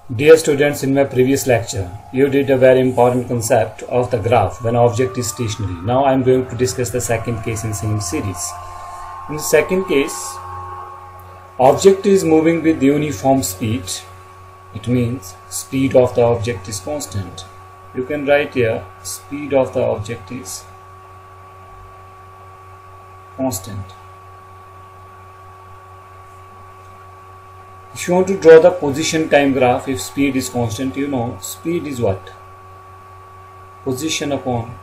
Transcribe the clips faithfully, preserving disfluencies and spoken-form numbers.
Dear students, in my previous lecture, you did a very important concept of the graph when object is stationary. Now I am going to discuss the second case in same series. In the second case, object is moving with uniform speed. It means speed of the object is constant. You can write here speed of the object is constant. If you want to draw the position time graph, if speed is constant, you know speed is what? Position upon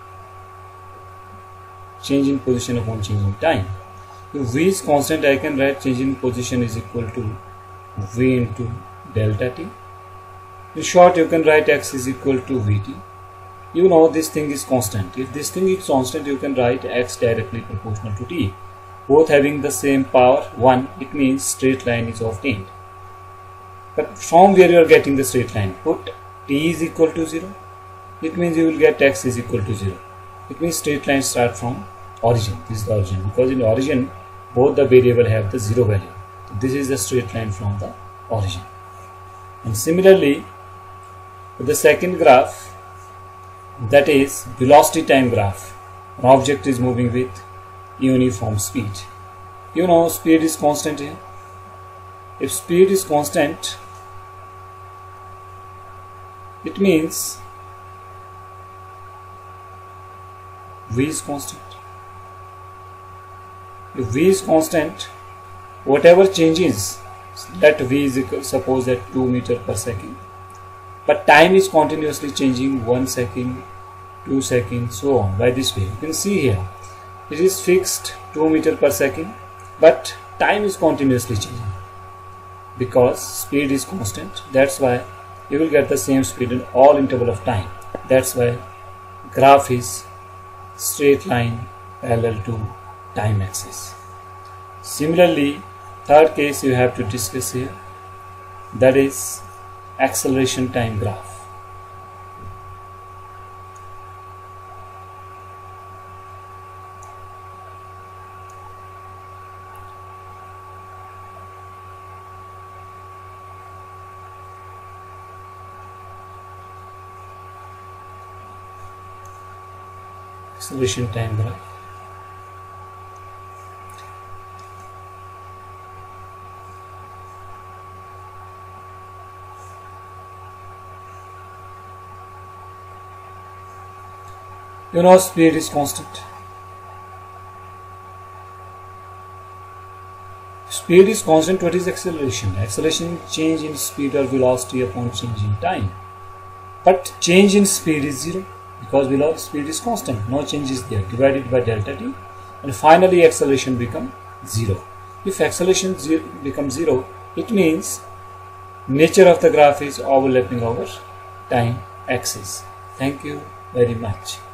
change in position upon change in time. If V is constant, I can write change in position is equal to V into delta t. In short, you can write x is equal to Vt. You know this thing is constant. If this thing is constant, you can write x directly proportional to t. Both having the same power one, it means straight line is obtained. But from where you are getting the straight line, put t is equal to zero. It means you will get x is equal to zero. It means straight lines start from origin. This is the origin, because in origin both the variable have the zero value. So this is the straight line from the origin. And similarly, with the second graph, that is velocity time graph, an object is moving with uniform speed. You know speed is constant here. If speed is constant, it means V is constant. If V is constant, whatever changes, let V is equal, suppose at two meter per second, but time is continuously changing, one second, two seconds, so on, by this way. You can see here, it is fixed two meter per second, but time is continuously changing. Because speed is constant, that's why you will get the same speed in all interval of time. That's why graph is straight line parallel to time axis. Similarly, third case you have to discuss here, that is acceleration time graph. Acceleration time graph. You know speed is constant. Speed is constant. What is acceleration? Acceleration is change in speed or velocity upon change in time. But change in speed is zero. Because velocity speed is constant, no change is there, divided by delta t, and finally acceleration becomes zero. If acceleration zero becomes zero, it means nature of the graph is overlapping over time axis. Thank you very much.